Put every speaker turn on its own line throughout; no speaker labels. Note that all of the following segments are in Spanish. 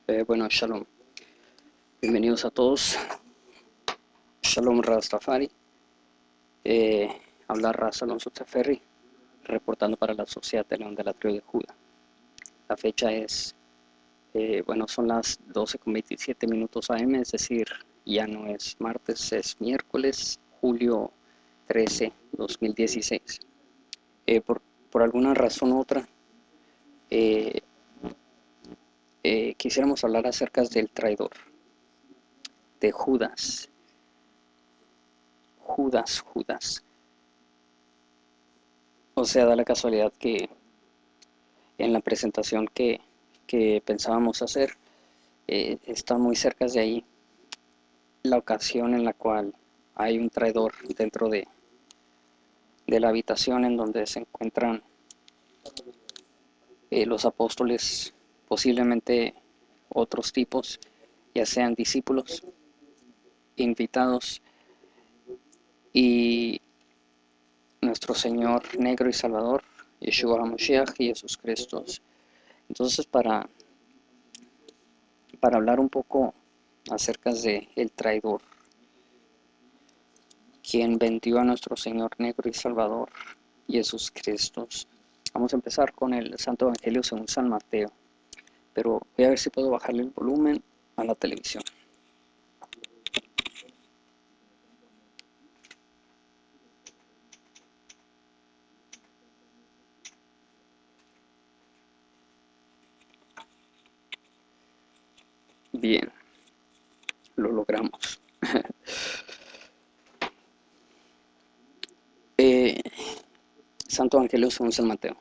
Bueno, Shalom. Bienvenidos a todos. Shalom Rastafari. Eh, Habla Raz Alonso Teferri, reportando para la Sociedad de León de la Tribu de Judá. La fecha es, son las 12:27 AM, es decir, ya no es martes, es miércoles, julio 13, 2016. Por alguna razón u otra, eh, quisiéramos hablar acerca del traidor, de Judas. Judas. O sea, da la casualidad que en la presentación que pensábamos hacer, está muy cerca de ahí la ocasión en la cual hay un traidor dentro de la habitación en donde se encuentran los apóstoles, posiblemente otros tipos, ya sean discípulos, invitados, y nuestro Señor negro y Salvador, Yeshua HaMashiach, Jesús Cristo. Entonces, para hablar un poco acerca de el traidor, quien vendió a nuestro Señor negro y Salvador, Jesús Cristo. Vamos a empezar con el Santo Evangelio según San Mateo, pero voy a ver si puedo bajarle el volumen a la televisión. Bien, lo logramos. eh, Santo Evangelio según San Mateo.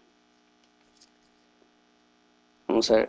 Vamos a ver.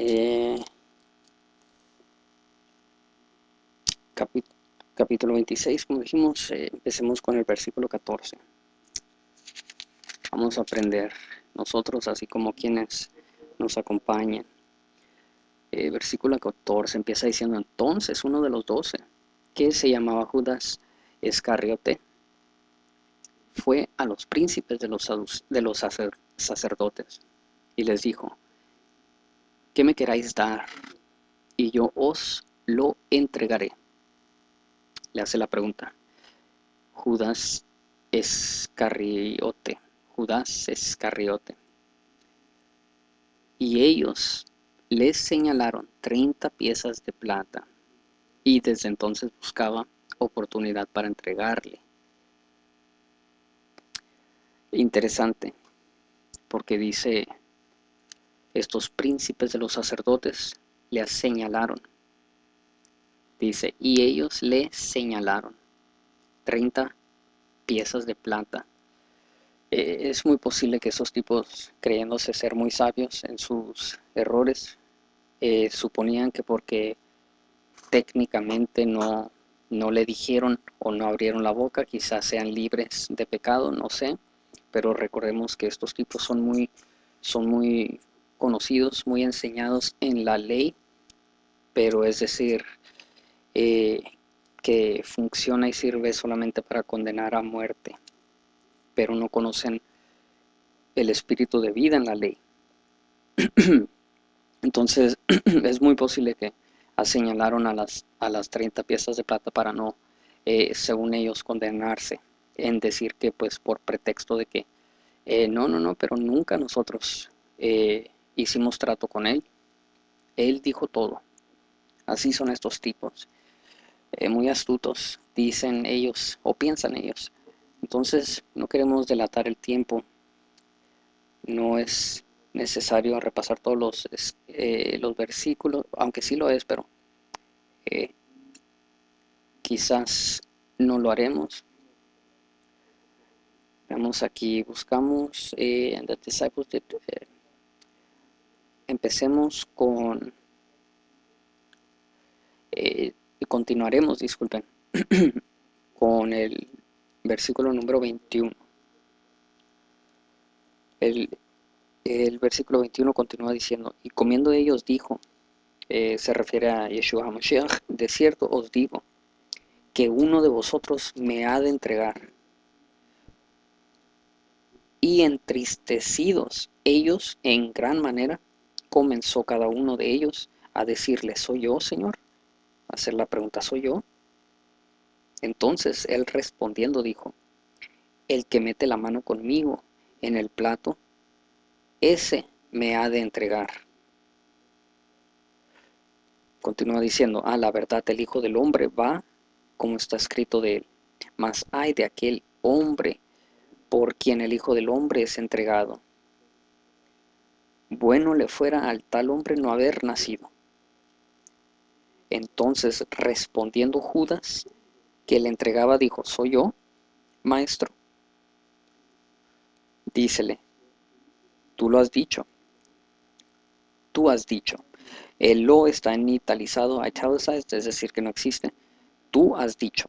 Capítulo 26, como dijimos, empecemos con el versículo 14. Vamos a aprender nosotros, así como quienes nos acompañan. Versículo 14 empieza diciendo: entonces uno de los 12, que se llamaba Judas Iscariote, fue a los príncipes de los sacerdotes y les dijo: ¿qué me queráis dar? Y yo os lo entregaré. Le hace la pregunta. Judas Iscariote. Y ellos les señalaron 30 piezas de plata, y desde entonces buscaba oportunidad para entregarle. Interesante, porque dice, estos príncipes de los sacerdotes le señalaron. Dice, y ellos le señalaron 30 piezas de plata. Es muy posible que esos tipos, creyéndose ser muy sabios en sus errores, suponían que porque técnicamente no le dijeron o no abrieron la boca, quizás sean libres de pecado, no sé, pero recordemos que estos tipos son muy conocidos, muy enseñados en la ley, pero es decir, que funciona y sirve solamente para condenar a muerte, pero no conocen el espíritu de vida en la ley. Entonces es muy posible que señalaron a las 30 piezas de plata para no, según ellos, condenarse, en decir que pues por pretexto de que no, pero nunca nosotros hicimos trato con él dijo todo. Así son estos tipos, muy astutos, dicen ellos o piensan ellos. Entonces no queremos delatar el tiempo, no es necesario repasar todos los versículos, aunque sí lo es, pero eh, quizás no lo haremos. Veamos aquí, buscamos The Disciples. Empecemos con, continuaremos, disculpen, con el versículo número 21. El, el versículo 21 continúa diciendo, y comiendo ellos dijo, se refiere a Yeshua HaMashiach, de cierto os digo, que uno de vosotros me ha de entregar. Y entristecidos ellos en gran manera, comenzó cada uno de ellos a decirle, ¿soy yo, Señor? A hacer la pregunta, ¿soy yo? Entonces él respondiendo dijo, el que mete la mano conmigo en el plato, ese me ha de entregar. Continúa diciendo, la verdad el Hijo del Hombre va como está escrito de él, mas ay de aquel hombre por quien el Hijo del Hombre es entregado. Bueno le fuera al tal hombre no haber nacido. Entonces respondiendo Judas, que le entregaba, dijo, ¿soy yo, maestro? Dícele, tú lo has dicho, tú has dicho. El lo está en italicado, italicized, es decir, que no existe. Tú has dicho.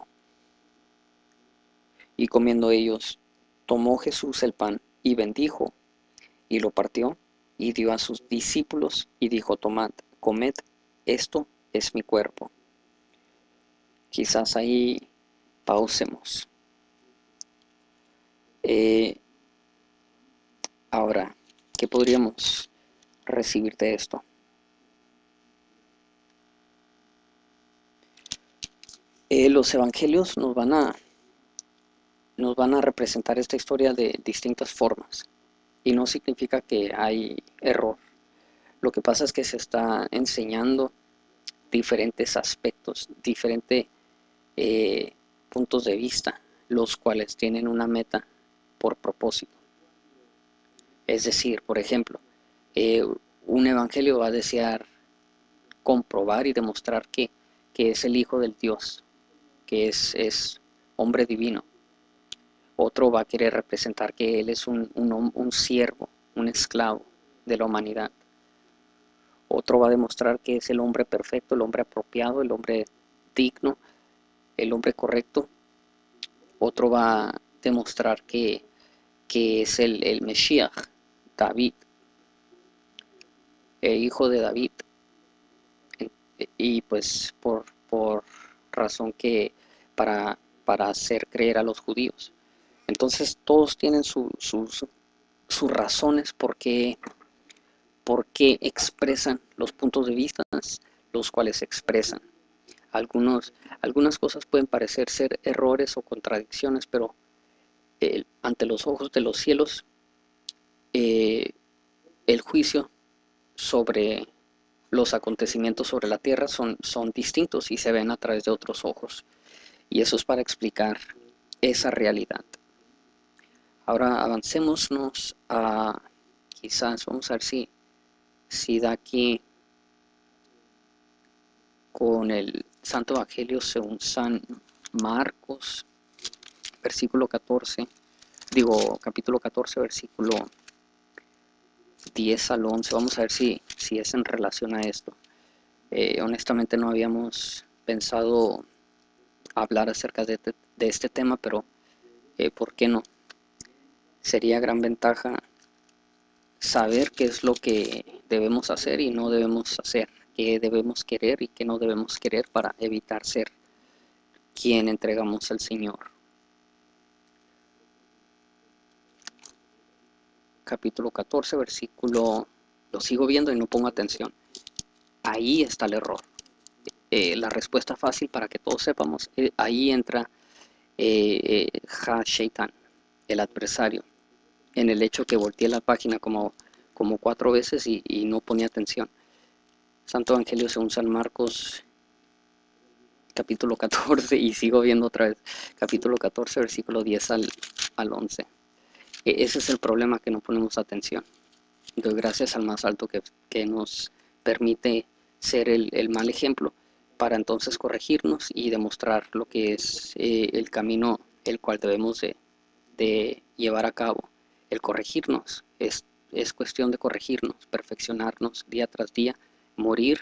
Y comiendo ellos, tomó Jesús el pan y bendijo, y lo partió, y dio a sus discípulos, y dijo, tomad, comed, esto es mi cuerpo. Quizás ahí pausemos. Ahora, ¿qué podríamos recibir de esto? Los evangelios nos van a representar esta historia de distintas formas, y no significa que hay error. Lo que pasa es que se está enseñando diferentes aspectos, diferentes puntos de vista, los cuales tienen una meta por propósito. Es decir, por ejemplo, un evangelio va a desear comprobar y demostrar que es el Hijo del Dios, que es hombre divino. Otro va a querer representar que Él es un siervo, un esclavo de la humanidad. Otro va a demostrar que es el hombre perfecto, el hombre apropiado, el hombre digno, el hombre correcto. Otro va a demostrar que es el Mesías, David, el hijo de David. Y pues por razón que para hacer creer a los judíos. Entonces todos tienen sus razones por qué expresan los puntos de vista, los cuales expresan. Algunas cosas pueden parecer ser errores o contradicciones, pero ante los ojos de los cielos, el juicio sobre los acontecimientos sobre la tierra son distintos y se ven a través de otros ojos. Y eso es para explicar esa realidad. Ahora avancémonos a, quizás, vamos a ver si da aquí con el Santo Evangelio según San Marcos, versículo 14, capítulo 14, versículo 10 al 11. Vamos a ver si es en relación a esto. Honestamente no habíamos pensado hablar acerca de este tema, pero ¿por qué no? Sería gran ventaja saber qué es lo que debemos hacer y no debemos hacer, qué debemos querer y qué no debemos querer para evitar ser quien entregamos al Señor. Capítulo 14, versículo, lo sigo viendo y no pongo atención. Ahí está el error. La respuesta fácil para que todos sepamos, ahí entra Ha-Shaitan, el adversario, en el hecho que volteé la página como 4 veces y no ponía atención. Santo Evangelio según San Marcos, capítulo 14, y sigo viendo otra vez, capítulo 14, versículo 10 al 11. Ese es el problema, que no ponemos atención. Doy gracias al más alto que nos permite ser el mal ejemplo, para entonces corregirnos y demostrar lo que es el camino el cual debemos de llevar a cabo. El corregirnos es cuestión de corregirnos, perfeccionarnos día tras día, morir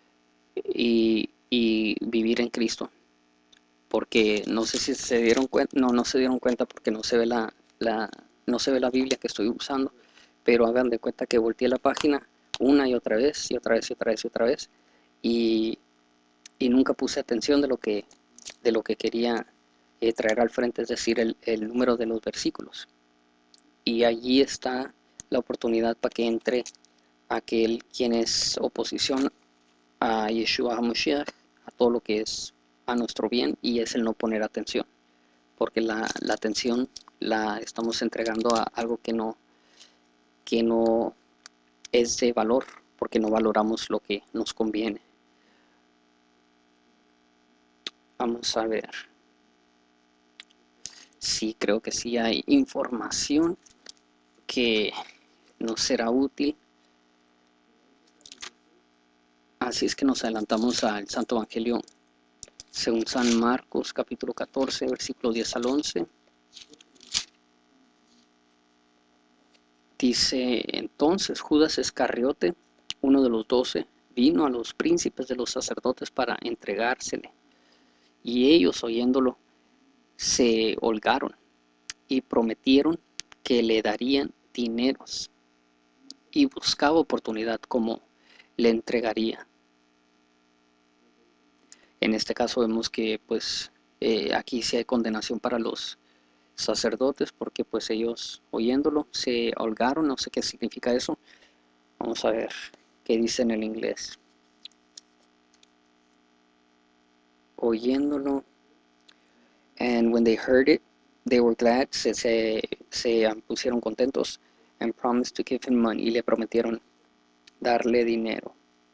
y vivir en Cristo. Porque no sé si se dieron cuenta, no se dieron cuenta porque no se ve no se ve la Biblia que estoy usando, pero hagan de cuenta que volteé la página una y otra vez, y otra vez, y otra vez, y otra vez, y nunca puse atención de lo que quería traer al frente, es decir, el número de los versículos. Y allí está la oportunidad para que entre aquel quien es oposición a Yeshua HaMashiach, a todo lo que es a nuestro bien, y es el no poner atención, porque la atención la estamos entregando a algo que no es de valor, porque no valoramos lo que nos conviene. Vamos a ver. Sí, creo que sí hay información que nos será útil. Así es que nos adelantamos al Santo Evangelio según San Marcos, capítulo 14, versículos 10 al 11. Dice: entonces Judas Iscariote, uno de los 12, vino a los príncipes de los sacerdotes para entregársele. Y ellos, oyéndolo, se holgaron y prometieron que le darían dineros, y buscaba oportunidad como le entregaría. En este caso vemos que pues aquí sí hay condenación para los sacerdotes, porque pues ellos, oyéndolo, se holgaron. No sé qué significa eso. Vamos a ver qué dice en el inglés. Oyéndolo, and when they heard it, they were glad, se pusieron contentos, and promised to give him money, y le prometieron darle dinero.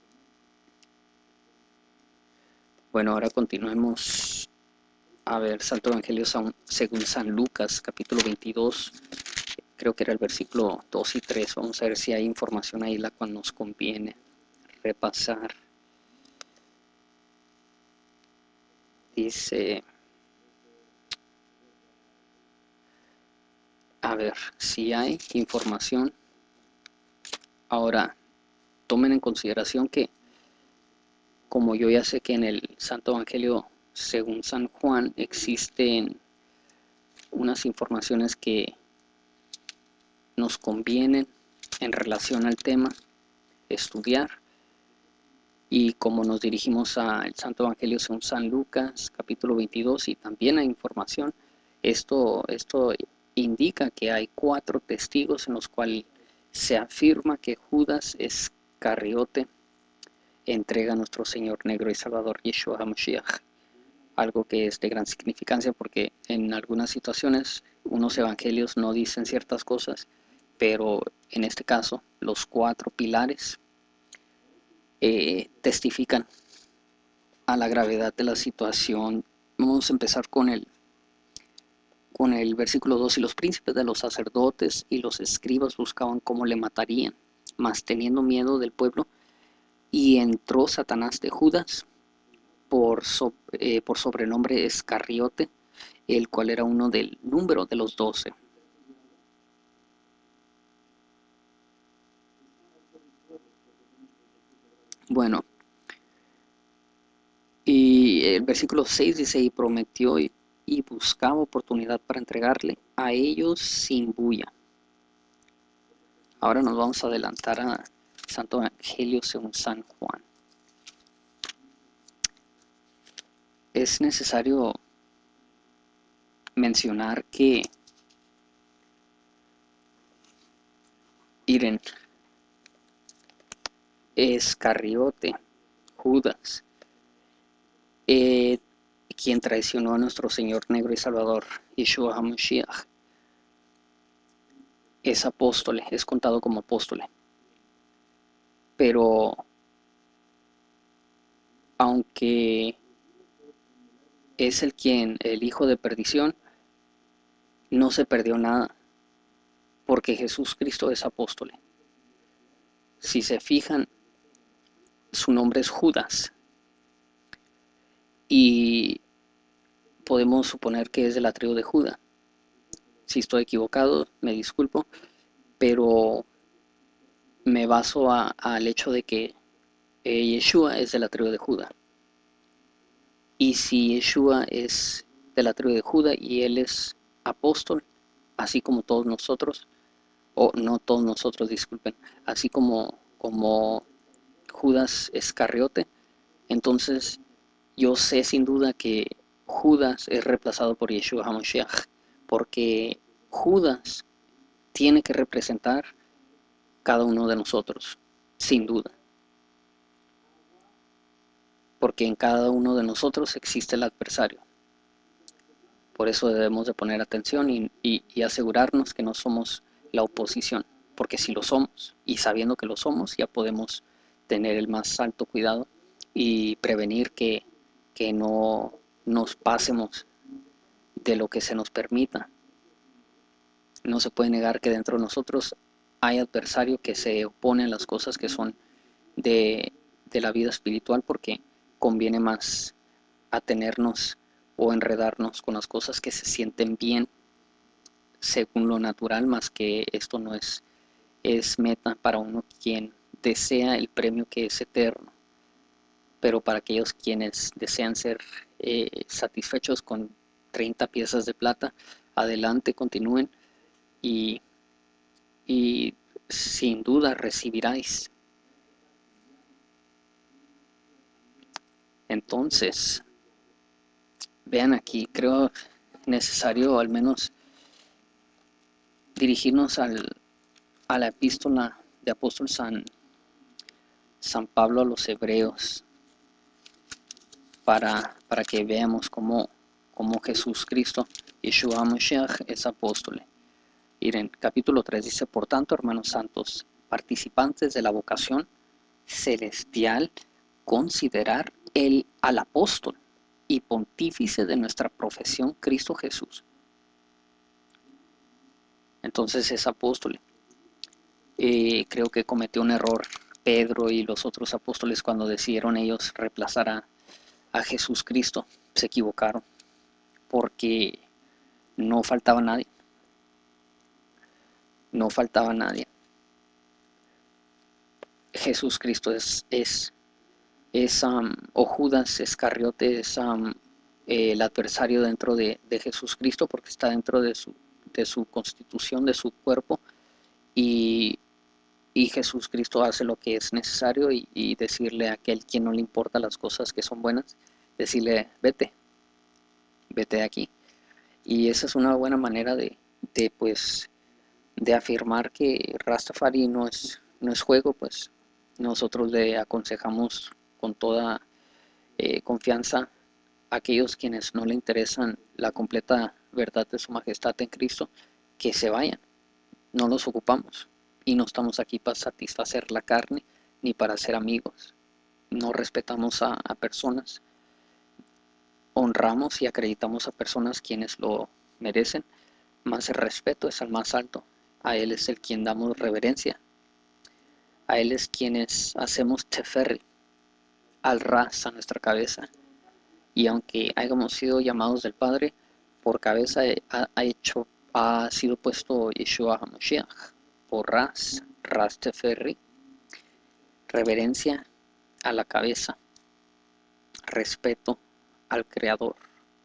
Bueno, ahora continuemos a ver Santo Evangelio según San Lucas, capítulo 22, creo que era el versículo 2 y 3. Vamos a ver si hay información ahí la cual nos conviene repasar. Dice, a ver, si hay información. Ahora, tomen en consideración que, como yo ya sé que en el Santo Evangelio según San Juan existen unas informaciones que nos convienen en relación al tema estudiar, y como nos dirigimos al Santo Evangelio según San Lucas, capítulo 22, y también hay información, esto indica que hay 4 testigos en los cuales se afirma que Judas Iscariote entrega a nuestro Señor negro y Salvador Yeshua HaMashiach, algo que es de gran significancia, porque en algunas situaciones unos evangelios no dicen ciertas cosas, pero en este caso los 4 pilares testifican a la gravedad de la situación. Vamos a empezar con el versículo 2. Y los príncipes de los sacerdotes y los escribas buscaban cómo le matarían, mas teniendo miedo del pueblo, y entró Satanás de Judas, por sobrenombre Iscariote, el cual era uno del número de los 12. Bueno, y el versículo 6 dice: y prometió y buscaba oportunidad para entregarle a ellos sin bulla. Ahora nos vamos a adelantar a Santo Evangelio según San Juan. Es necesario mencionar que, miren, Iscariote, Judas, quien traicionó a nuestro Señor negro y Salvador, Yeshua HaMashiach, es apóstol, es contado como apóstol. Pero aunque es el hijo de perdición, no se perdió nada, porque Jesús Cristo es apóstol. Si se fijan, su nombre es Judas, y podemos suponer que es de la tribu de Judá. Si estoy equivocado, me disculpo, pero me baso al hecho de que Yeshua es de la tribu de Judá. Y si Yeshua es de la tribu de Judá y él es apóstol, así como todos nosotros, o no todos nosotros, disculpen, así como Judas Iscariote, entonces yo sé sin duda que Judas es reemplazado por Yeshua HaMashiach, porque Judas tiene que representar cada uno de nosotros, sin duda. porque en cada uno de nosotros existe el adversario. Por eso debemos de poner atención y asegurarnos que no somos la oposición, porque si lo somos, y sabiendo que lo somos, ya podemos tener el más alto cuidado y prevenir que no nos pasemos de lo que se nos permita. No se puede negar que dentro de nosotros hay adversario que se opone a las cosas que son de, de la vida espiritual, porque conviene más atenernos o enredarnos con las cosas que se sienten bien según lo natural, más que esto no es meta para uno quien desea el premio que es eterno. Pero para aquellos quienes desean ser satisfechos con 30 piezas de plata, adelante, continúen y, y sin duda recibiráis. Entonces, vean aquí, creo necesario al menos dirigirnos a la epístola de apóstol San Pablo a los hebreos para que veamos cómo Jesús Cristo, Yeshua Mashiach, es apóstol. Miren, capítulo 3 dice: por tanto, hermanos santos, participantes de la vocación celestial, considerar al apóstol y pontífice de nuestra profesión, Cristo Jesús. Entonces es apóstol. Creo que cometió un error Pedro y los otros apóstoles cuando decidieron ellos reemplazar a Jesús Cristo. Se equivocaron porque no faltaba nadie. No faltaba nadie. Jesús Cristo o Judas Iscariote es el adversario dentro de Jesús Cristo, porque está dentro de su constitución, de su cuerpo, y Jesús Cristo hace lo que es necesario y decirle a aquel quien no le importa las cosas que son buenas, decirle: vete de aquí. Y esa es una buena manera pues, de afirmar que Rastafari no es juego. Pues nosotros le aconsejamos con toda confianza a aquellos quienes no le interesan la completa verdad de su majestad en Cristo, que se vayan. No los ocupamos y no estamos aquí para satisfacer la carne ni para ser amigos. No respetamos a personas, honramos y acreditamos a personas quienes lo merecen, más el respeto es al más alto. A Él es el quien damos reverencia. A Él es quienes hacemos teferri, al ras a nuestra cabeza. Y aunque hayamos sido llamados del Padre, por cabeza ha sido puesto Yeshua HaMashiach, por ras teferri, reverencia a la cabeza, respeto al Creador.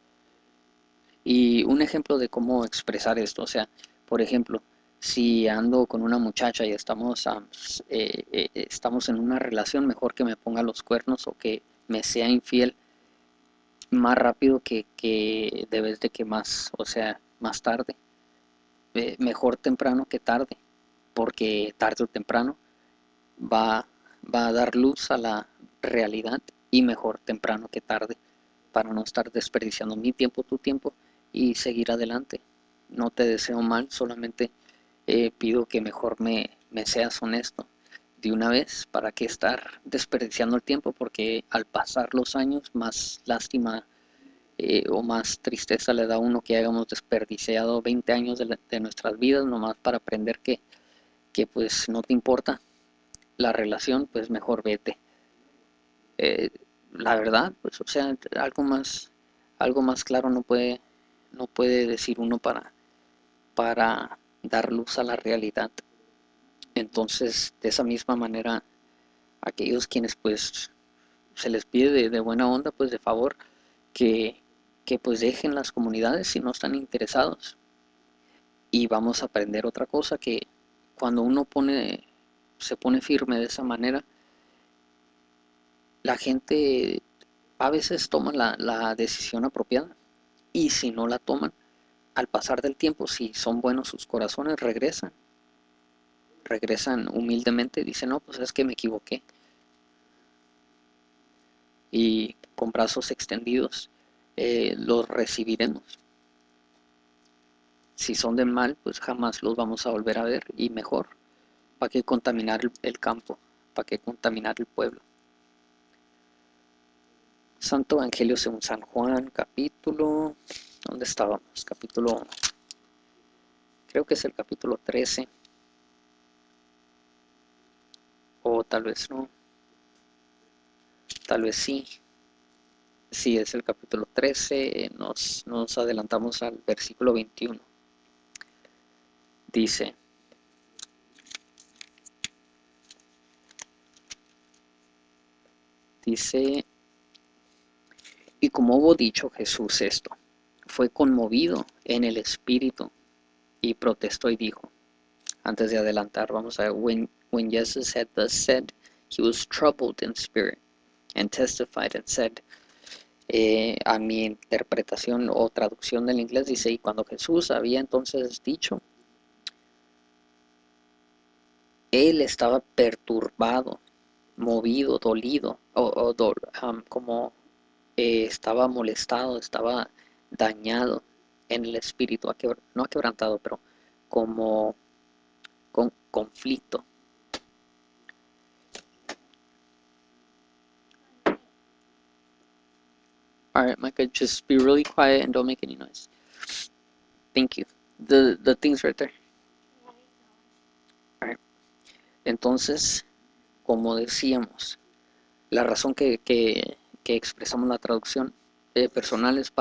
Y un ejemplo de cómo expresar esto, o sea, por ejemplo, si ando con una muchacha y estamos en una relación, mejor que me ponga los cuernos o que me sea infiel más rápido que de vez de que más, o sea, más tarde. Mejor temprano que tarde, porque tarde o temprano va, va a dar luz a la realidad, y mejor temprano que tarde, para no estar desperdiciando mi tiempo, tu tiempo, y seguir adelante. No te deseo mal, solamente pido que mejor me seas honesto de una vez, para que estar desperdiciando el tiempo, porque al pasar los años más lástima o más tristeza le da a uno que hayamos desperdiciado 20 años de nuestras vidas nomás para aprender que pues no te importa la relación. Pues mejor vete. Eh, la verdad, pues, o sea, algo más claro no puede decir uno para dar luz a la realidad. Entonces, de esa misma manera, aquellos quienes pues se les pide de buena onda, pues de favor, que pues dejen las comunidades si no están interesados. Y vamos a aprender otra cosa, que cuando uno se pone firme de esa manera, la gente a veces toma la decisión apropiada, y si no la toman, al pasar del tiempo, si son buenos sus corazones, regresan humildemente y dicen: no, pues es que me equivoqué. y con brazos extendidos los recibiremos. Si son de mal, pues jamás los vamos a volver a ver, y mejor, ¿para qué contaminar el campo? ¿Para qué contaminar el pueblo? Santo Evangelio según San Juan, capítulo, ¿dónde estábamos? Capítulo, creo que es el capítulo 13, o tal vez no, tal vez sí. Sí, es el capítulo 13, nos adelantamos al versículo 21. Dice, y como hubo dicho Jesús esto, fue conmovido en el espíritu y protestó y dijo, antes de adelantar, vamos a ver, when Jesus had thus said, he was troubled in spirit and testified and said, a mi interpretación o traducción del inglés dice, y cuando Jesús había entonces dicho, él estaba perturbado, movido, dolido, como estaba molestado, estaba dañado en el espíritu, no quebrantado, pero como con conflicto. Alright, Micah, just be really quiet and don't make any noise. Thank you. The thing's right there. Alright. Entonces, como decíamos, la razón que expresamos la traducción personal es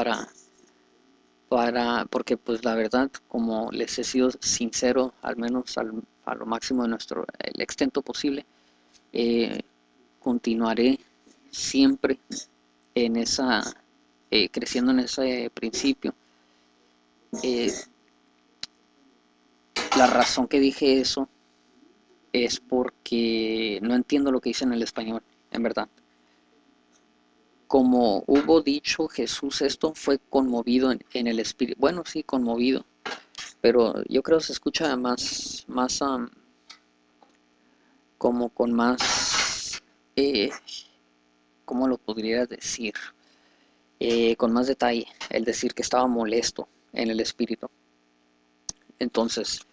porque pues la verdad, como les he sido sincero, al menos a lo máximo de el extento posible, continuaré siempre en creciendo en ese principio. La razón que dije eso es porque no entiendo lo que dice en el español, en verdad. Como hubo dicho Jesús esto, fue conmovido en el espíritu. Bueno, sí, conmovido, pero yo creo que se escucha más como con más, ¿cómo lo podría decir? Con más detalle, el decir que estaba molesto en el espíritu. Entonces,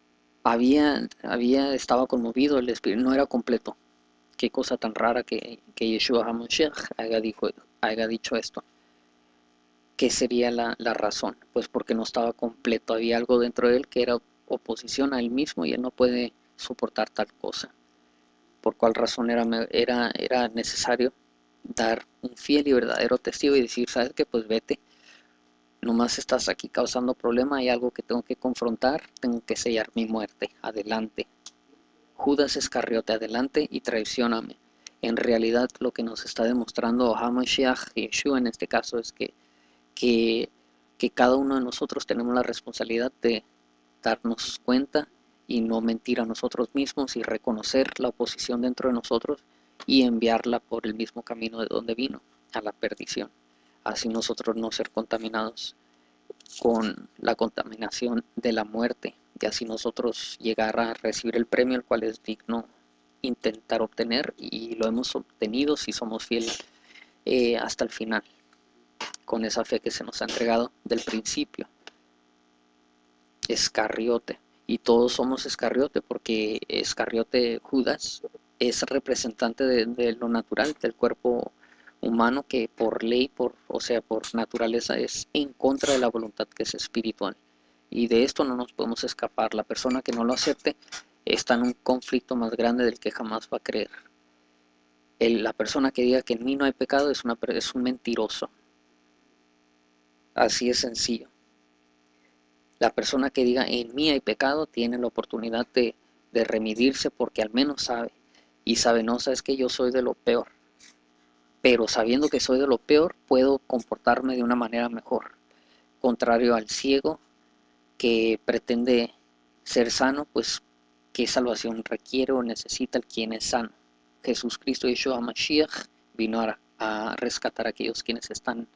estaba conmovido el espíritu, no era completo. Qué cosa tan rara que Yeshua HaMashiach haya dicho esto. ¿Qué sería la razón? Pues porque no estaba completo, había algo dentro de él que era oposición a él mismo y él no puede soportar tal cosa. ¿Por cuál razón era necesario dar un fiel y verdadero testigo y decir, sabes qué, pues vete, nomás estás aquí causando problema, hay algo que tengo que confrontar, tengo que sellar mi muerte, adelante. Judas Iscariote, adelante y traicióname. En realidad lo que nos está demostrando HaMashiach, Yeshua en este caso, es que, que cada uno de nosotros tenemos la responsabilidad de darnos cuenta y no mentir a nosotros mismos y reconocer la oposición dentro de nosotros y enviarla por el mismo camino de donde vino, a la perdición. Así nosotros no ser contaminados con la contaminación de la muerte y así nosotros llegar a recibir el premio el cual es digno intentar obtener y lo hemos obtenido si somos fieles hasta el final con esa fe que se nos ha entregado del principio. Iscariote, y todos somos Iscariote porque Iscariote Judas es representante de lo natural, del cuerpo humano que por ley, o sea, por naturaleza es en contra de la voluntad que es espiritual. Y de esto no nos podemos escapar. La persona que no lo acepte está en un conflicto más grande del que jamás va a creer. La persona que diga que en mí no hay pecado es un mentiroso. Así es sencillo. La persona que diga en mí hay pecado tiene la oportunidad de remidirse porque al menos sabe. Y sabe, no, sabes que yo soy de lo peor. Pero sabiendo que soy de lo peor, puedo comportarme de una manera mejor. Contrario al ciego que pretende ser sano, pues ¿qué salvación requiere o necesita el quien es sano? Jesucristo Yeshua Mashiach vino a rescatar a aquellos quienes están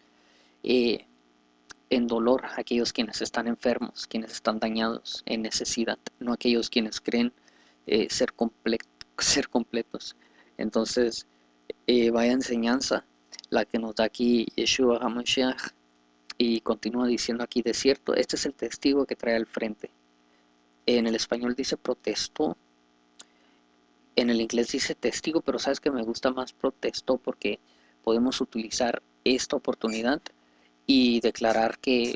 en dolor, aquellos quienes están enfermos, quienes están dañados, en necesidad, no aquellos quienes creen ser completos. Entonces, vaya enseñanza la que nos da aquí Yeshua HaMashiach, y continúa diciendo aquí: de cierto, este es el testigo que trae al frente. En el español dice protestó, en el inglés dice testigo, pero sabes que me gusta más protestó, porque podemos utilizar esta oportunidad y declarar que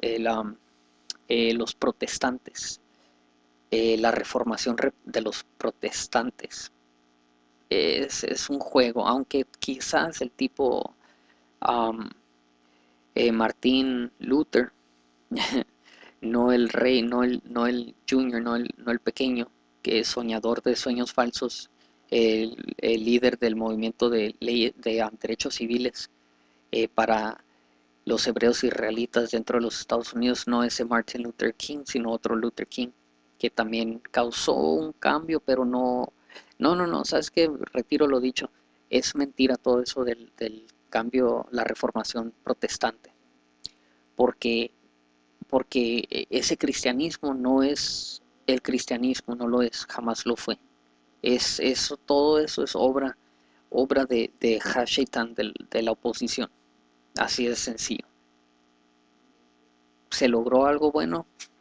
los protestantes, la reformación de los protestantes, es un juego, aunque quizás el tipo um, Martín Luther, no el rey, no el junior, no el pequeño, que es soñador de sueños falsos, el líder del movimiento de, derechos civiles para los hebreos israelitas dentro de los Estados Unidos, no ese Martin Luther King, sino otro Luther King, que también causó un cambio, pero no, ¿sabes qué? Retiro lo dicho, es mentira todo eso del cambio, la reformación protestante, porque, porque ese cristianismo no es el cristianismo, no lo es, jamás lo fue. Es eso, todo eso es obra de Hashitan, de la oposición, así de sencillo. ¿Se logró algo bueno?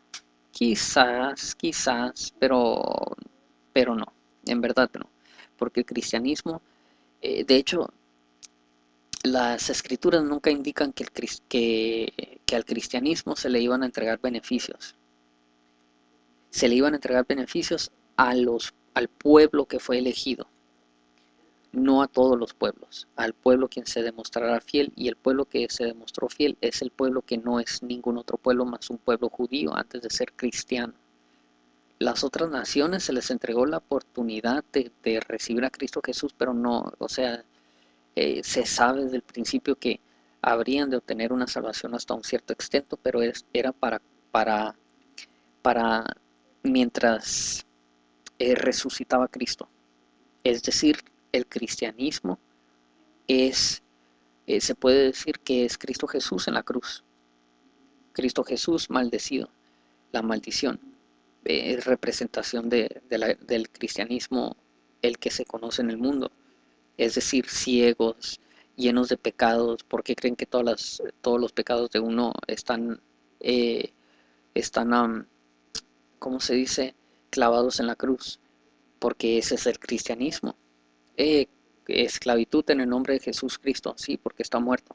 Quizás, pero no, en verdad no, porque el cristianismo, de hecho, las escrituras nunca indican que al cristianismo se le iban a entregar beneficios, se le iban a entregar beneficios al pueblo que fue elegido, no a todos los pueblos, al pueblo quien se demostrará fiel, y el pueblo que se demostró fiel es el pueblo que no es ningún otro pueblo más un pueblo judío antes de ser cristiano. Las otras naciones se les entregó la oportunidad de recibir a Cristo Jesús, pero no, o sea, se sabe desde el principio que habrían de obtener una salvación hasta un cierto extent, pero era para, para mientras resucitaba Cristo. Es decir, el cristianismo es, se puede decir que es Cristo Jesús en la cruz. Cristo Jesús maldecido, la maldición. Es representación del cristianismo, el que se conoce en el mundo, es decir, ciegos, llenos de pecados, porque creen que todos los pecados de uno eh, están ¿cómo se dice?, clavados en la cruz, porque ese es el cristianismo. Eh, Esclavitud en el nombre de Jesús Cristo, sí, porque está muerto,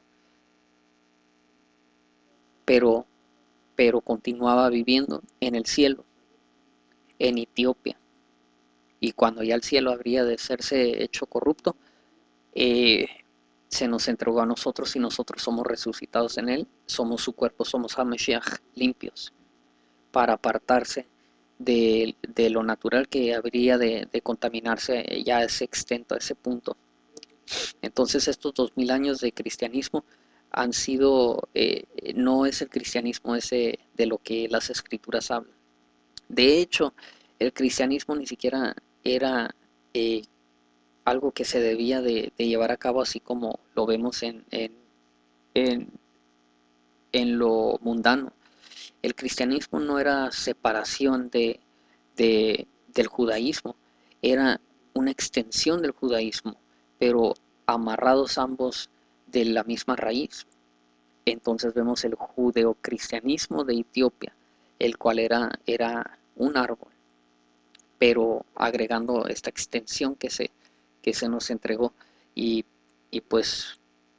pero, pero continuaba viviendo en el cielo, en Etiopía, y cuando ya el cielo habría de serse hecho corrupto, eh, se nos entregó a nosotros y nosotros somos resucitados en él, somos su cuerpo, somos HaMashiach limpios, para apartarse de lo natural que habría de contaminarse ya a ese extento, a ese punto. Entonces estos 2000 años de cristianismo han sido, no es el cristianismo ese de lo que las escrituras hablan. De hecho, el cristianismo ni siquiera era eh, algo que se debía de llevar a cabo así como lo vemos en, en lo mundano. El cristianismo no era separación del judaísmo, era una extensión del judaísmo, pero amarrados ambos de la misma raíz. Entonces vemos el judeocristianismo de Etiopía, el cual era un árbol, pero agregando esta extensión que se nos entregó, y, y pues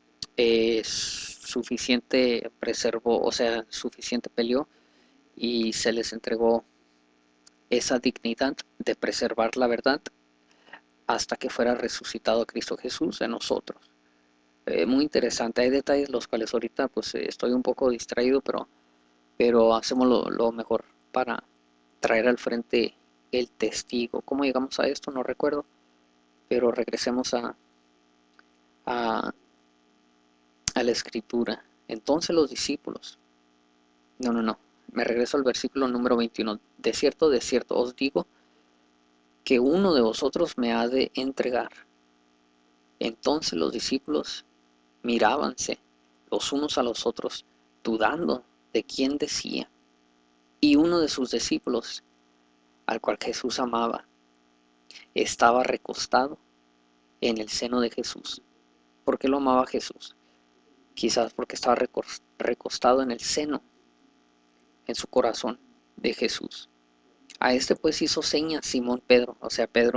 suficiente preservó, o sea, suficiente peleó y se les entregó esa dignidad de preservar la verdad hasta que fuera resucitado Cristo Jesús en nosotros. Muy interesante, hay detalles los cuales ahorita pues estoy un poco distraído, pero hacemos lo mejor para traer al frente el testigo. ¿Cómo llegamos a esto? No recuerdo, pero regresemos a, a la escritura. Entonces los discípulos, no, me regreso al versículo número 21. De cierto os digo que uno de vosotros me ha de entregar. Entonces los discípulos mirábanse los unos a los otros, dudando de quién decía. Y uno de sus discípulos, al cual Jesús amaba, estaba recostado en el seno de Jesús. ¿Por qué lo amaba Jesús? Quizás porque estaba recostado en el seno, en su corazón de Jesús. A este pues hizo señas Simón Pedro, o sea, Pedro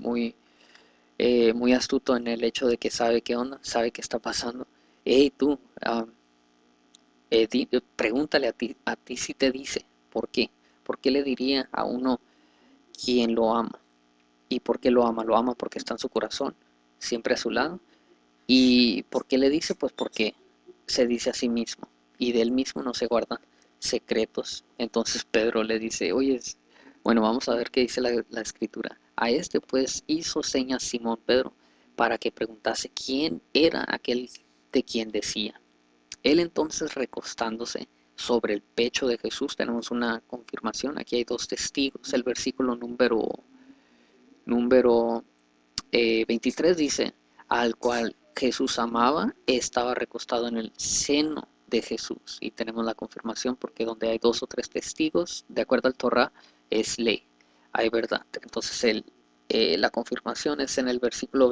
muy astuto en el hecho de que sabe qué onda, sabe qué está pasando. Hey tú, pregúntale a ti si te dice, ¿por qué? ¿Por qué le diría a uno quien lo ama? ¿Y por qué lo ama? Lo ama porque está en su corazón, siempre a su lado. ¿Y por qué le dice? Pues porque se dice a sí mismo y de él mismo no se guardan secretos. Entonces Pedro le dice, oye, bueno, vamos a ver qué dice la escritura. A este pues hizo señas Simón Pedro para que preguntase quién era aquel de quien decía. Él entonces recostándose sobre el pecho de Jesús, tenemos una confirmación, aquí hay dos testigos. El versículo número 23 dice, al cual Jesús amaba, estaba recostado en el seno de Jesús. Y tenemos la confirmación porque donde hay dos o tres testigos, de acuerdo al Torah, es ley, hay verdad. Entonces la confirmación es en el versículo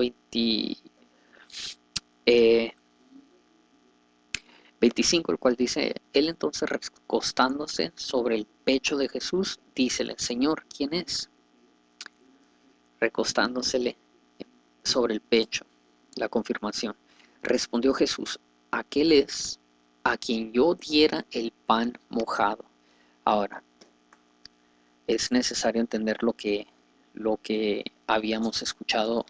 25, el cual dice, él entonces recostándose sobre el pecho de Jesús, dícele, Señor, ¿quién es? Recostándosele sobre el pecho, la confirmación. Respondió Jesús, aquel es a quien yo diera el pan mojado. Ahora, es necesario entender lo que habíamos escuchado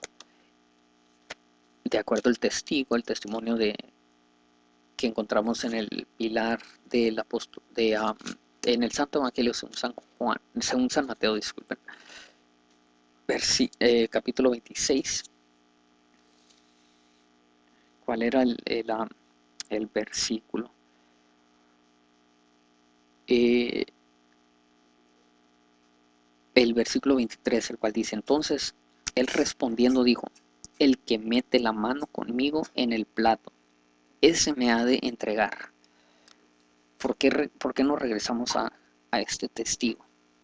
de acuerdo al testigo, el testimonio que encontramos en el pilar del apóstol, en el Santo Evangelio según San Juan, según San Mateo, disculpen, capítulo 26. ¿Cuál era el versículo? Eh, el versículo 23, el cual dice, entonces él respondiendo dijo, el que mete la mano conmigo en el plato, ese me ha de entregar. ¿Por qué no regresamos a este testigo?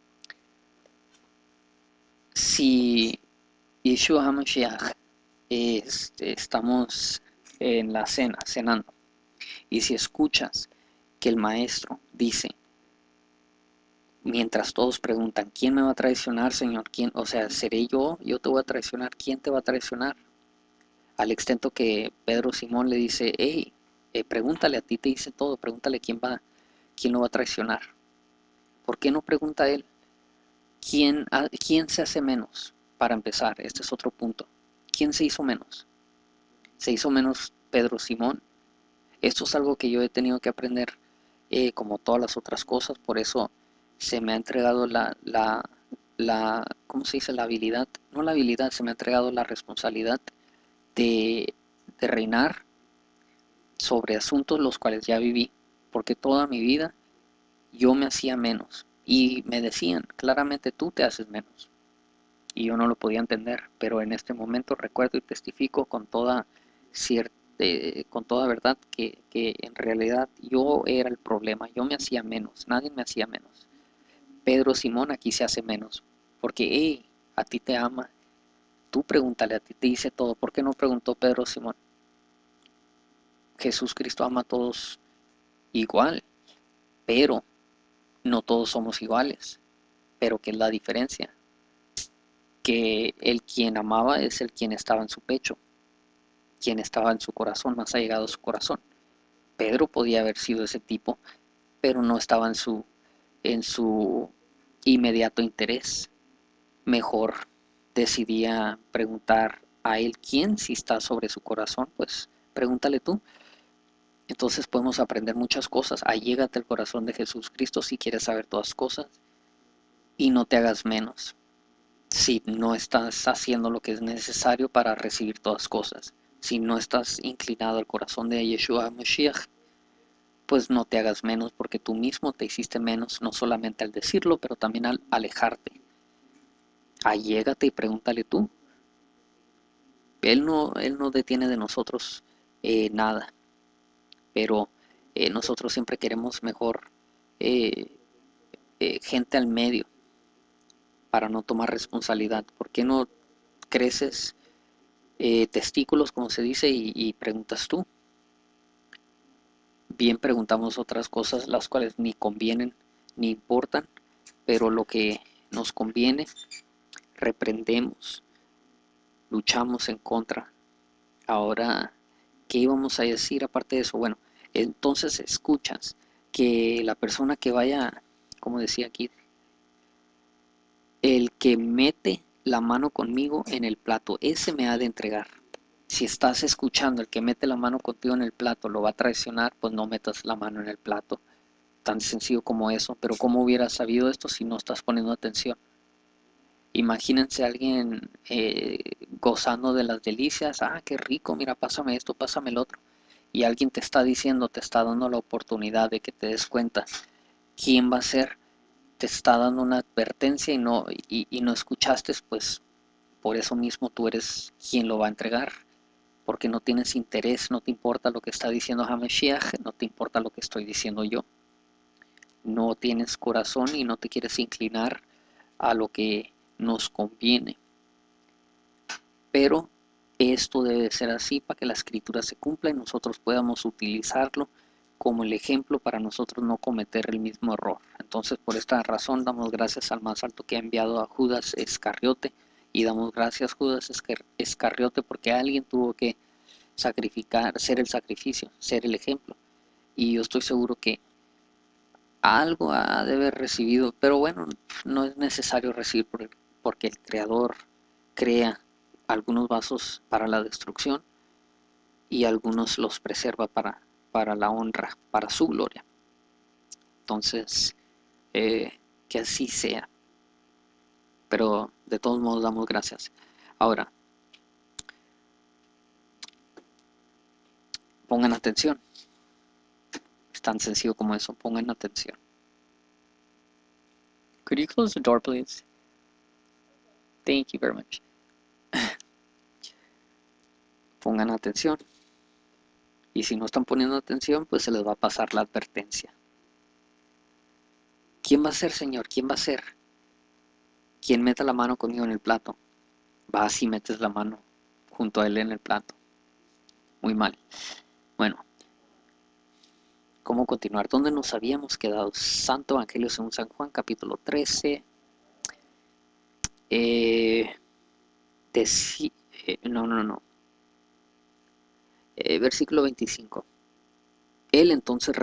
Si Yeshua HaMashiach, estamos en la cena, cenando, y si escuchas que el maestro dice, mientras todos preguntan, ¿quién me va a traicionar, Señor? ¿Quién? O sea, ¿seré yo? ¿Yo te voy a traicionar? ¿Quién te va a traicionar? Al extento que Pedro Simón le dice, hey, pregúntale, a ti te dice todo, pregúntale quién lo va a traicionar. ¿Por qué no pregunta él? ¿Quién se hace menos? Para empezar, este es otro punto. ¿Quién se hizo menos? ¿Se hizo menos Pedro Simón? Esto es algo que yo he tenido que aprender como todas las otras cosas, por eso se me ha entregado ¿cómo se dice? La habilidad, no la habilidad, se me ha entregado la responsabilidad de reinar sobre asuntos los cuales ya viví, porque toda mi vida yo me hacía menos y me decían claramente tú te haces menos y yo no lo podía entender, pero en este momento recuerdo y testifico con toda verdad que en realidad yo era el problema, yo me hacía menos, nadie me hacía menos. Pedro Simón aquí se hace menos, porque hey, a ti te ama, tú pregúntale, a ti te dice todo. ¿Por qué no preguntó Pedro Simón? Jesús Cristo ama a todos igual, pero no todos somos iguales. Pero ¿qué es la diferencia? Que el quien amaba es el quien estaba en su pecho, quien estaba en su corazón, más allegado a su corazón. Pedro podía haber sido ese tipo, pero no estaba en su inmediato interés. Mejor decidía preguntar a él quién, si está sobre su corazón, pues pregúntale tú. Entonces podemos aprender muchas cosas. Allégate al corazón de Jesús Cristo si quieres saber todas cosas y no te hagas menos si no estás haciendo lo que es necesario para recibir todas cosas. Si no estás inclinado al corazón de Yeshua Mashiach, pues no te hagas menos porque tú mismo te hiciste menos, no solamente al decirlo, pero también al alejarte. Allégate y pregúntale tú. Él no detiene de nosotros nada, pero nosotros siempre queremos mejor eh, gente al medio para no tomar responsabilidad. ¿Por qué no creces testículos, como se dice, y preguntas tú. Bien preguntamos otras cosas las cuales ni convienen ni importan, pero lo que nos conviene, reprendemos, luchamos en contra. Ahora, ¿qué íbamos a decir aparte de eso? Bueno, entonces escuchas que la persona que vaya, como decía aquí, el que mete la mano conmigo en el plato, ese me ha de entregar. Si estás escuchando, el que mete la mano contigo en el plato lo va a traicionar, pues no metas la mano en el plato. Tan sencillo como eso. Pero ¿cómo hubieras sabido esto si no estás poniendo atención? Imagínense a alguien gozando de las delicias. Ah, qué rico, mira, pásame esto, pásame el otro. Y alguien te está diciendo, te está dando la oportunidad de que te des cuenta quién va a ser, te está dando una advertencia y no escuchaste, pues por eso mismo tú eres quien lo va a entregar, porque no tienes interés, no te importa lo que está diciendo Hamashiach, no te importa lo que estoy diciendo yo, no tienes corazón y no te quieres inclinar a lo que nos conviene. Pero esto debe ser así para que la escritura se cumpla y nosotros podamos utilizarlo como el ejemplo para nosotros no cometer el mismo error. Entonces, por esta razón damos gracias al más alto que ha enviado a Judas Iscariote, y damos gracias Judas Iscariote porque alguien tuvo que sacrificar, ser el sacrificio, ser el ejemplo. Y yo estoy seguro que algo ha de haber recibido, pero bueno, no es necesario recibir porque el Creador crea algunos vasos para la destrucción y algunos los preserva para la honra, para su gloria. Entonces, que así sea. Pero de todos modos damos gracias. Ahora, pongan atención. Es tan sencillo como eso. Pongan atención. Could you close the door, please? Thank you very much. Pongan atención. Y si no están poniendo atención, pues se les va a pasar la advertencia. ¿Quién va a ser, Señor? ¿Quién va a ser? ¿Quién meta la mano conmigo en el plato? Vas y metes la mano junto a él en el plato. Muy mal. Bueno, ¿cómo continuar? ¿Dónde nos habíamos quedado? Santo Evangelio según San Juan, capítulo 13. Eh, no. Versículo 25. Él entonces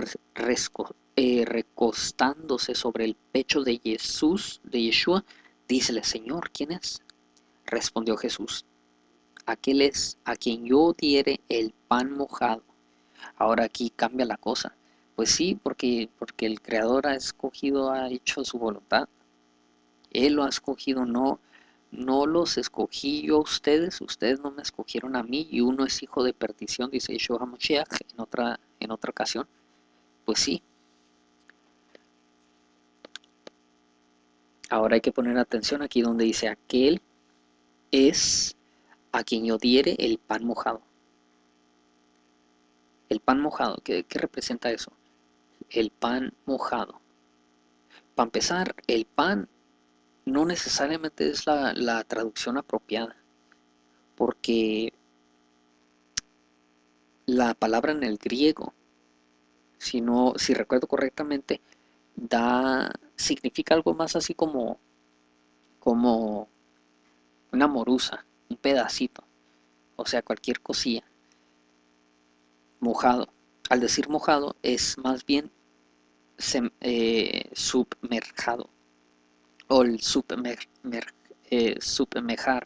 recostándose sobre el pecho de Jesús, de Yeshua, dícele, Señor, ¿quién es? Respondió Jesús, aquel es a quien yo diere el pan mojado. Ahora aquí cambia la cosa. Pues sí, porque el Creador ha escogido, ha hecho su voluntad. Él lo ha escogido, no los escogí yo a ustedes no me escogieron a mí, y uno es hijo de perdición, dice Yeshua HaMashiach en otra ocasión. Pues sí, ahora hay que poner atención aquí donde dice aquel es a quien yo diere el pan mojado. El pan mojado, ¿qué representa eso? El pan mojado. Para empezar, el pan no necesariamente es la traducción apropiada, porque la palabra en el griego, si recuerdo correctamente, significa algo más así como una morusa, un pedacito, o sea, cualquier cosilla. Mojado. Al decir mojado es más bien submerjado o el submejar.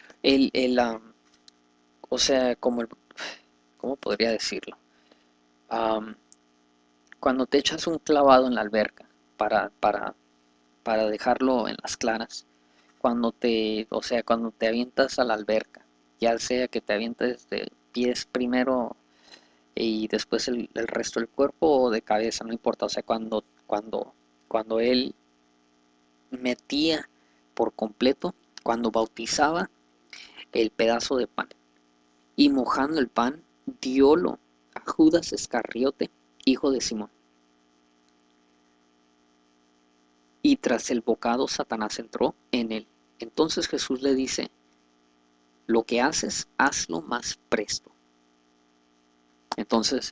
O sea, ¿cómo podría decirlo? Um, Cuando te echas un clavado en la alberca para, para, para dejarlo en las claras, cuando te avientas a la alberca, ya sea que te avientes de pies primero y después el resto del cuerpo o de cabeza, no importa, o sea, cuando él metía por completo, cuando bautizaba el pedazo de pan y mojando el pan, diólo a Judas Iscariote, hijo de Simón. Y tras el bocado Satanás entró en él. Entonces Jesús le dice, lo que haces, hazlo más presto. Entonces,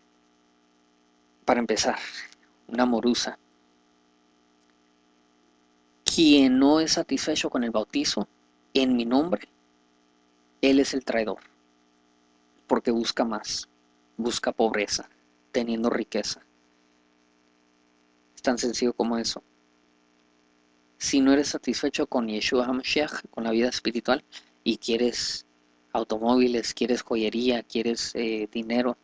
para empezar, una morusa. Quien no es satisfecho con el bautizo en mi nombre, él es el traidor, porque busca más, busca pobreza, teniendo riqueza. Es tan sencillo como eso. Si no eres satisfecho con Yeshua HaMashiach, con la vida espiritual, y quieres automóviles, quieres joyería, quieres dinero,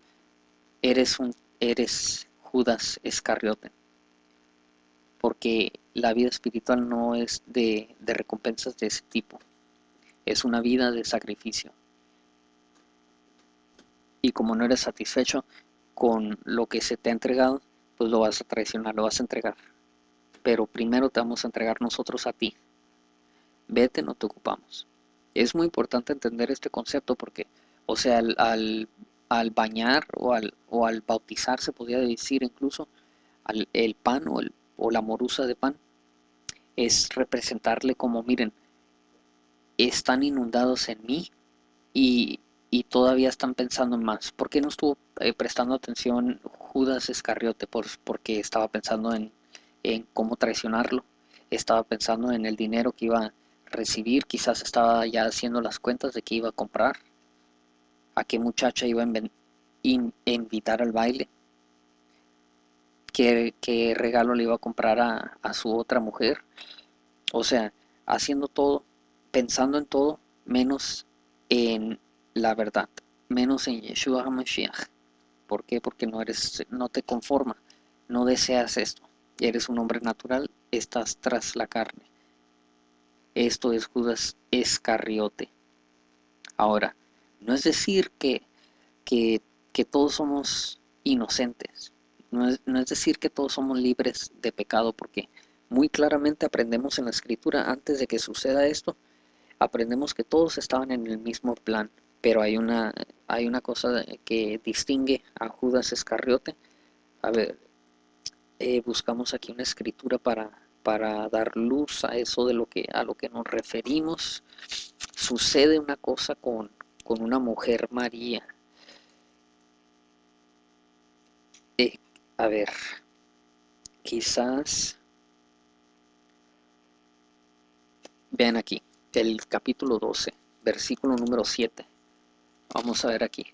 eres Judas Iscariote, porque la vida espiritual no es de recompensas de ese tipo, es una vida de sacrificio. Y como no eres satisfecho con lo que se te ha entregado, pues lo vas a traicionar, lo vas a entregar. Pero primero te vamos a entregar nosotros a ti. Vete, no te ocupamos. Es muy importante entender este concepto porque, o sea, al bañar o al bautizar, se podría decir incluso, el pan o la morusa de pan, es representarle como, miren, están inundados en mí y, y todavía están pensando en más. ¿Por qué no estuvo prestando atención Judas Iscariote? Porque estaba pensando en cómo traicionarlo, estaba pensando en el dinero que iba a recibir, quizás estaba ya haciendo las cuentas de qué iba a comprar, a qué muchacha iba a invitar al baile, qué regalo le iba a comprar a su otra mujer. O sea, haciendo todo, pensando en todo, menos en la verdad, menos en Yeshua HaMashiach. ¿Por qué? Porque no te conforma, no deseas esto. Eres un hombre natural, estás tras la carne. Esto es Judas Iscariote. Ahora, no es decir que, que todos somos inocentes. No es decir que todos somos libres de pecado, porque muy claramente aprendemos en la Escritura, antes de que suceda esto, aprendemos que todos estaban en el mismo plan. Pero hay una cosa que distingue a Judas Iscariote. A ver, buscamos aquí una escritura para dar luz a eso a lo que nos referimos. Sucede una cosa con una mujer María. Eh, a ver, quizás vean aquí, el capítulo 12, versículo número 7. Vamos a ver aquí.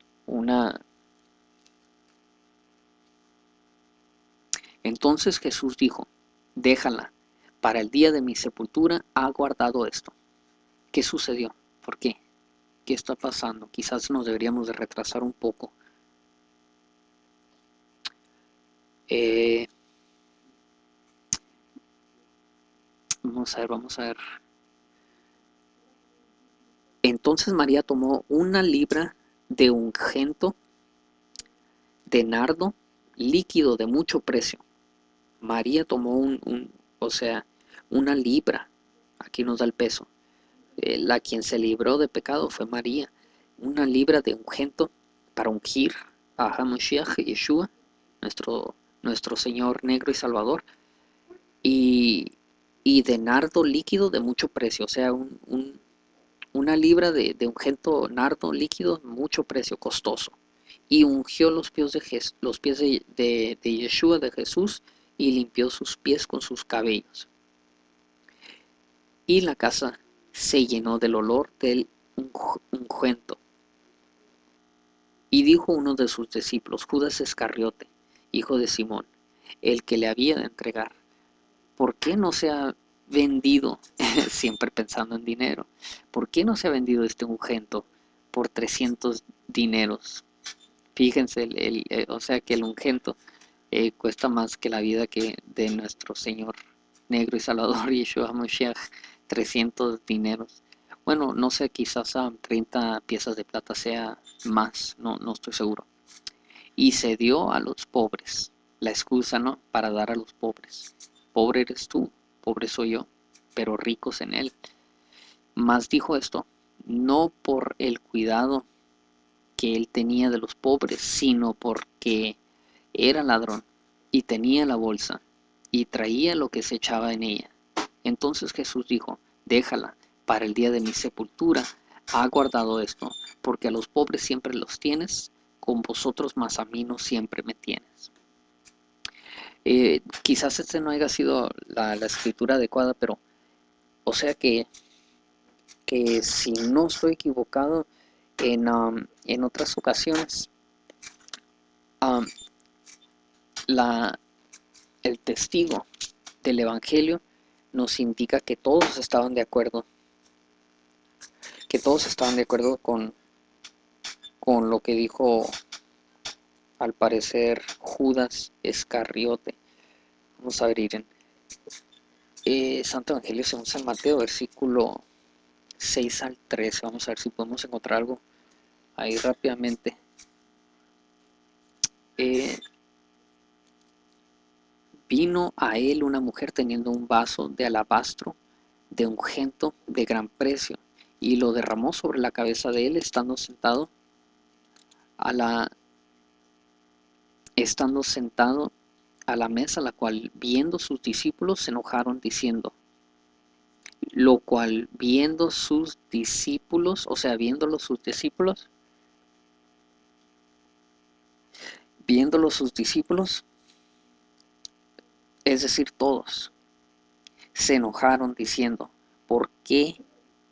Entonces Jesús dijo, déjala, para el día de mi sepultura ha guardado esto. ¿Qué sucedió? ¿Por qué? ¿Qué está pasando? Quizás nos deberíamos de retrasar un poco. Eh, vamos a ver. Entonces María tomó una libra de ungüento de nardo líquido de mucho precio. María tomó o sea, una libra. Aquí nos da el peso. La quien se libró de pecado fue María. Una libra de ungüento para ungir a Hamashiach Yeshua, nuestro Señor negro y Salvador. Y, y de nardo líquido de mucho precio. O sea, una libra de ungüento nardo líquido, mucho precio, costoso. Y ungió los pies de Yeshua, de Jesús, y limpió sus pies con sus cabellos. Y la casa se llenó del olor del ungüento. Y dijo uno de sus discípulos, Judas Iscariote, hijo de Simón, el que le había de entregar, ¿por qué no se ha vendido, siempre pensando en dinero, por qué no se ha vendido este ungüento por 300 dineros? Fíjense, o sea que el ungüento cuesta más que la vida de nuestro Señor negro y Salvador Yeshua Mashiach, 300 dineros. Bueno, no sé, quizás a 30 piezas de plata sea más, no estoy seguro. Y se dio a los pobres, la excusa, ¿no? Para dar a los pobres. Pobre eres tú, pobre soy yo, pero ricos en él. Mas dijo esto, no por el cuidado que él tenía de los pobres, sino porque era ladrón y tenía la bolsa y traía lo que se echaba en ella. Entonces Jesús dijo, déjala, para el día de mi sepultura ha guardado esto, porque a los pobres siempre los tienes, con vosotros mas a mí no siempre me tienes. Quizás este no haya sido la escritura adecuada, pero o sea que si no estoy equivocado, en otras ocasiones, um, la, el testigo del Evangelio nos indica que todos estaban de acuerdo con lo que dijo, al parecer, Judas Iscariote. Vamos a abrir en Santo Evangelio según San Mateo, versículo 6 al 13. Vamos a ver si podemos encontrar algo ahí rápidamente. Vino a él una mujer teniendo un vaso de alabastro de ungüento de gran precio, y lo derramó sobre la cabeza de él, a estando sentado a la mesa, la cual viendo sus discípulos se enojaron diciendo, lo cual viendo sus discípulos, o sea, viéndolo sus discípulos, es decir, todos, se enojaron diciendo, ¿por qué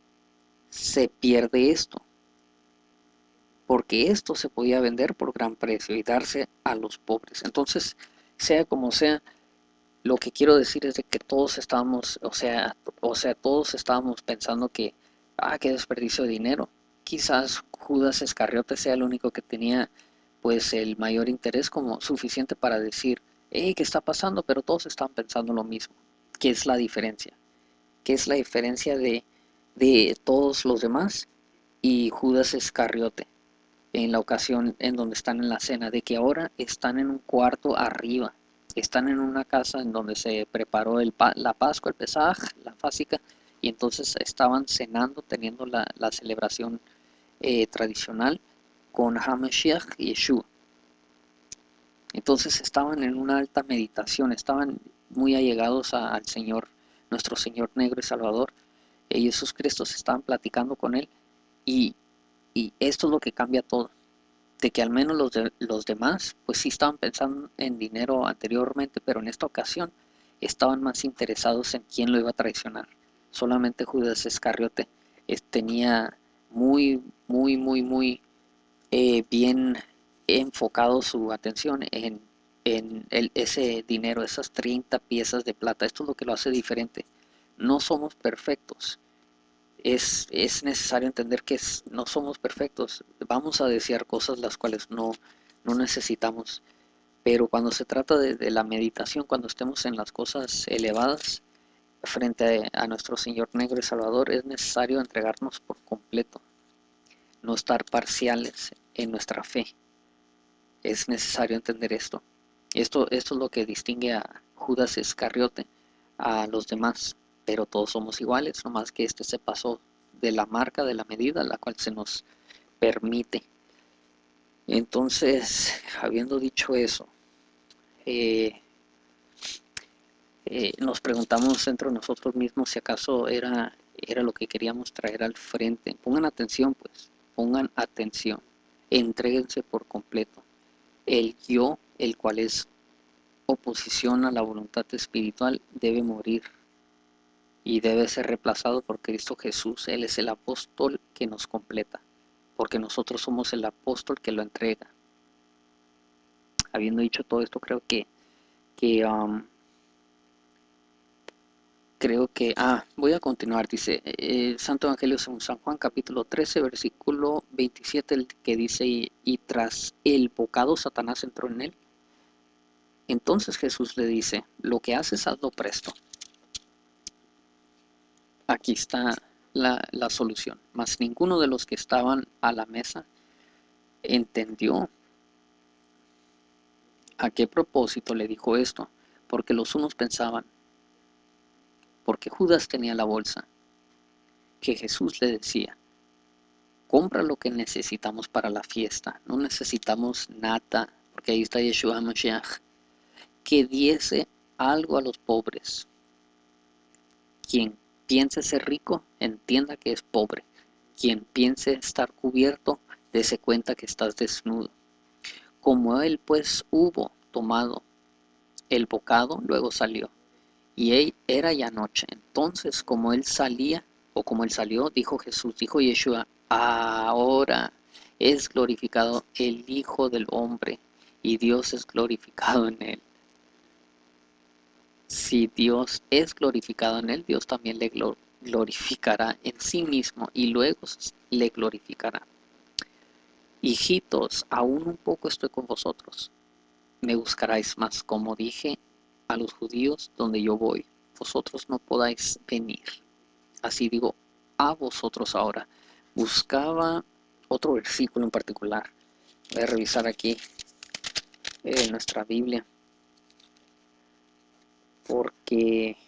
se pierde esto? Porque esto se podía vender por gran precio y darse a los pobres. Entonces, sea como sea, lo que quiero decir es de que todos estábamos, todos estábamos pensando que, qué desperdicio de dinero. Quizás Judas Iscariote sea el único que tenía pues el mayor interés como suficiente para decir, hey, ¿qué está pasando? Pero todos estaban pensando lo mismo. ¿Qué es la diferencia? ¿Qué es la diferencia de todos los demás y Judas Iscariote en la ocasión en donde están en la cena? De que ahora están en un cuarto arriba, están en una casa en donde se preparó la Pascua, el Pesaj, la Fásica, y entonces estaban cenando, teniendo la celebración tradicional con HaMashiach y Yeshua. Entonces estaban en una alta meditación, estaban muy allegados al Señor, nuestro Señor negro y Salvador. Jesús Cristo, se estaban platicando con Él, y, y esto es lo que cambia todo, de que al menos los demás pues sí estaban pensando en dinero anteriormente, pero en esta ocasión estaban más interesados en quién lo iba a traicionar. Solamente Judas Iscariote tenía muy bien enfocado su atención en ese dinero, esas 30 piezas de plata. Esto es lo que lo hace diferente. No somos perfectos. Es necesario entender que no somos perfectos. Vamos a desear cosas las cuales no necesitamos. Pero cuando se trata de la meditación, cuando estemos en las cosas elevadas, frente a nuestro Señor negro y Salvador, es necesario entregarnos por completo, no estar parciales en nuestra fe. Es necesario entender esto. Esto es lo que distingue a Judas Iscariote a los demás, pero todos somos iguales, nomás que este se pasó de la marca, de la medida, la cual se nos permite. Entonces, habiendo dicho eso, eh, nos preguntamos dentro de nosotros mismos si acaso era lo que queríamos traer al frente. Pongan atención, pues, pongan atención, entréguense por completo. El yo, el cual es oposición a la voluntad espiritual, debe morir y debe ser reemplazado por Cristo Jesús. Él es el apóstol que nos completa, porque nosotros somos el apóstol que lo entrega. Habiendo dicho todo esto, que voy a continuar. Dice Santo Evangelio según San Juan, capítulo 13, versículo 27, el que dice, y tras el bocado Satanás entró en él. Entonces Jesús le dice, lo que haces, hazlo presto. Aquí está la solución. Mas ninguno de los que estaban a la mesa entendió a qué propósito le dijo esto, porque los unos pensaban, porque Judas tenía la bolsa, que Jesús le decía, compra lo que necesitamos para la fiesta, no necesitamos nada, porque ahí está Yeshua Mashiach, que diese algo a los pobres. Quien piense ser rico, entienda que es pobre, Quien piense estar cubierto, dése cuenta que estás desnudo. Como él pues hubo tomado el bocado, luego salió. Y era ya noche. Entonces, como él salía, o como él salió, dijo Jesús, dijo Yeshua, ahora es glorificado el Hijo del Hombre, y Dios es glorificado en él. Si Dios es glorificado en él, Dios también le glorificará en sí mismo, y luego le glorificará. Hijitos, aún un poco estoy con vosotros. Me buscaráis, más como dije a los judíos, donde yo voy, vosotros no podáis venir. Así digo a vosotros ahora. Buscaba otro versículo en particular. Voy a revisar aquí nuestra Biblia, porque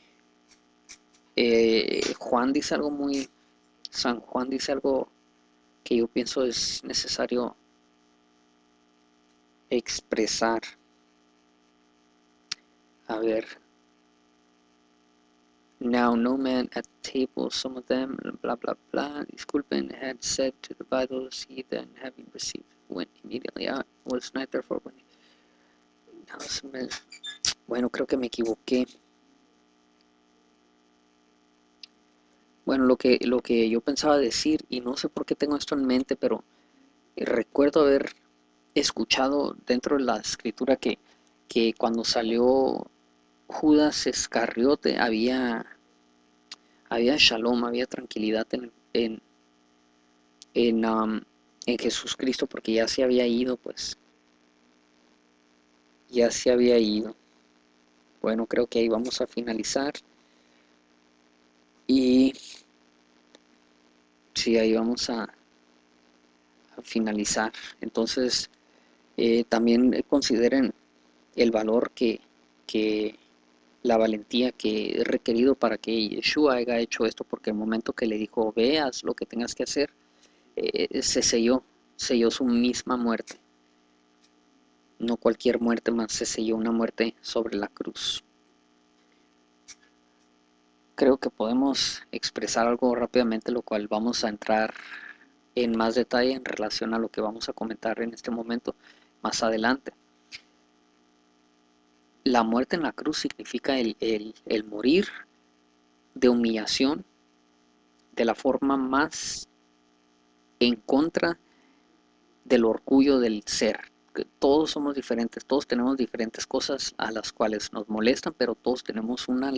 San Juan dice algo que yo pienso es necesario expresar. A ver, now no man at table, some of them, blah blah blah, disculpen, had said to the Bibles, he then having received, went immediately out, was night therefore when bueno, creo que me equivoqué. Bueno, lo que yo pensaba decir, y no sé por qué tengo esto en mente, pero recuerdo haber escuchado dentro de la escritura que cuando salió Judas Iscariote había shalom, había tranquilidad en, um, en Jesús Cristo, porque ya se había ido, pues, ya se había ido. Bueno, creo que ahí vamos a finalizar. Y sí, ahí vamos a finalizar. Entonces, también consideren el valor que la valentía que es requerido para que Yeshua haya hecho esto, porque el momento que le dijo, veas lo que tengas que hacer, se selló su misma muerte. No cualquier muerte más, se selló una muerte sobre la cruz. Creo que podemos expresar algo rápidamente, lo cual vamos a entrar en más detalle en relación a lo que vamos a comentar en este momento más adelante. La muerte en la cruz significa el morir de humillación de la forma más en contra del orgullo del ser. Todos somos diferentes, todos tenemos diferentes cosas a las cuales nos molestan, pero todos tenemos una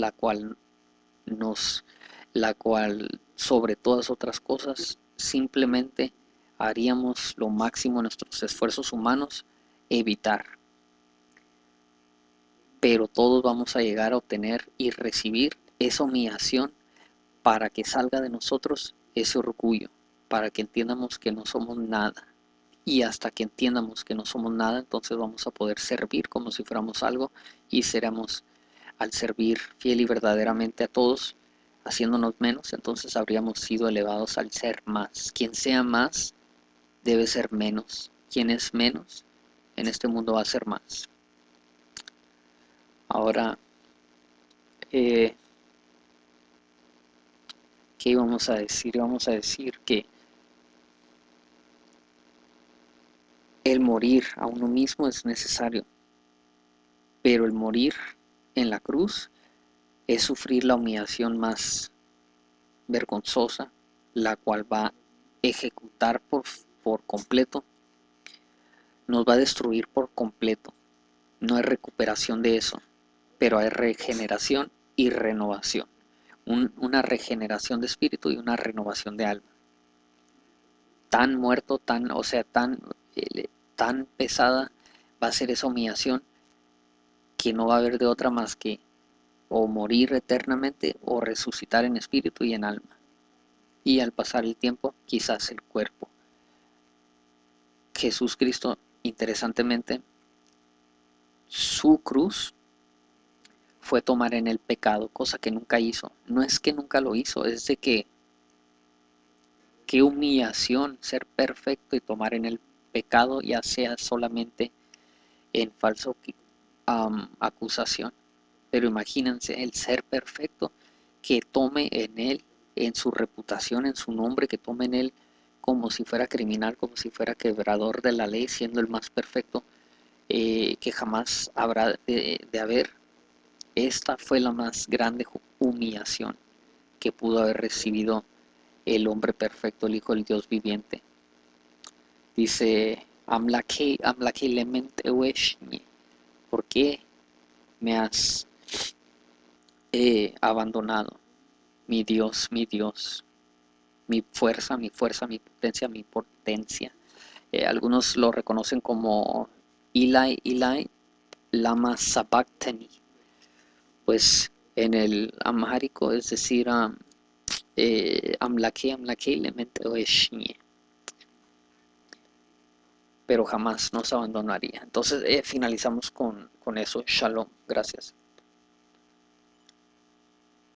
la cual sobre todas otras cosas simplemente haríamos lo máximo en nuestros esfuerzos humanos evitar. Pero todos vamos a llegar a obtener y recibir esa humillación para que salga de nosotros ese orgullo, para que entiendamos que no somos nada. Y hasta que entiendamos que no somos nada, entonces vamos a poder servir como si fuéramos algo, y seremos, al servir fiel y verdaderamente a todos, haciéndonos menos, entonces habríamos sido elevados al ser más. Quien sea más debe ser menos. Quien es menos en este mundo va a ser más. Ahora, ¿qué íbamos a decir? Íbamos a decir que el morir a uno mismo es necesario, pero el morir en la cruz es sufrir la humillación más vergonzosa, la cual va a ejecutar por completo, nos va a destruir por completo. No hay recuperación de eso, pero hay regeneración y renovación. Una regeneración de espíritu y una renovación de alma. Tan muerto, tan pesada va a ser esa humillación, que no va a haber de otra más que o morir eternamente o resucitar en espíritu y en alma. Y al pasar el tiempo, quizás el cuerpo. Jesús Cristo, interesantemente, su cruz fue tomar en el pecado, cosa que nunca hizo. No es que nunca lo hizo, es de que qué humillación ser perfecto y tomar en el pecado, ya sea solamente en falso acusación. Pero imagínense el ser perfecto que tome en él en su reputación, en su nombre, que tomen él como si fuera criminal, como si fuera quebrador de la ley, siendo el más perfecto que jamás habrá de haber. Esta fue la más grande humillación que pudo haber recibido el hombre perfecto, el Hijo del Dios viviente. Dice, Amlaki lement eweshni, ¿por qué me has abandonado? Mi Dios, mi fuerza, mi potencia. Algunos lo reconocen como Eli, Eli, lama sabachthani. Pues en el amhárico es decir, Amlaki lement eweshni, pero jamás nos abandonaría. Entonces finalizamos con eso. Shalom. Gracias.